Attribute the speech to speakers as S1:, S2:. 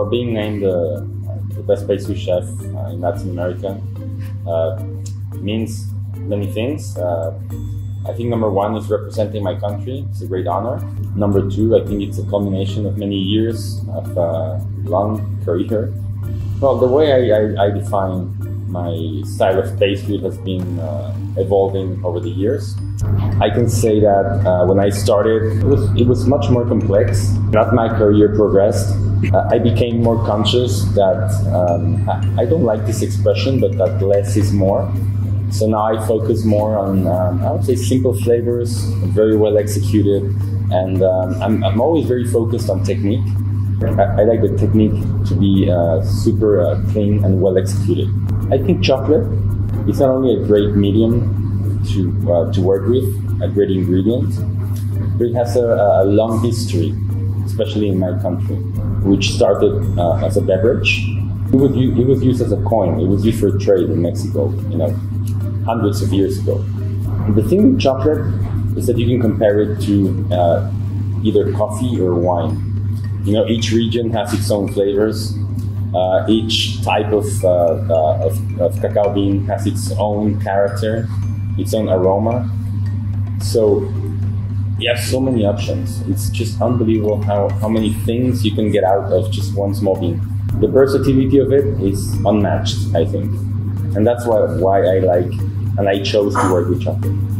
S1: Well, being named the best pastry chef in Latin America means many things. I think number one is representing my country. It's a great honor. Number two, I think it's a culmination of many years of long career. Well, the way I define my style of pastry has been evolving over the years. I can say that when I started, it was much more complex. As my career progressed, I became more conscious that I don't like this expression, but that less is more. So now I focus more on, I would say, simple flavors, very well executed, and I'm always very focused on technique. I like the technique to be super clean and well executed. I think chocolate is not only a great medium to work with, a great ingredient, but it has a long history, especially in my country, which started as a beverage. It was used as a coin. It was used for trade in Mexico, hundreds of years ago. And the thing with chocolate is that you can compare it to either coffee or wine. Each region has its own flavors. Each type of cacao bean has its own character, its own aroma. So you have so many options. It's just unbelievable how many things you can get out of just one small bean. The versatility of it is unmatched, I think. And that's why I like and I chose to work with chocolate.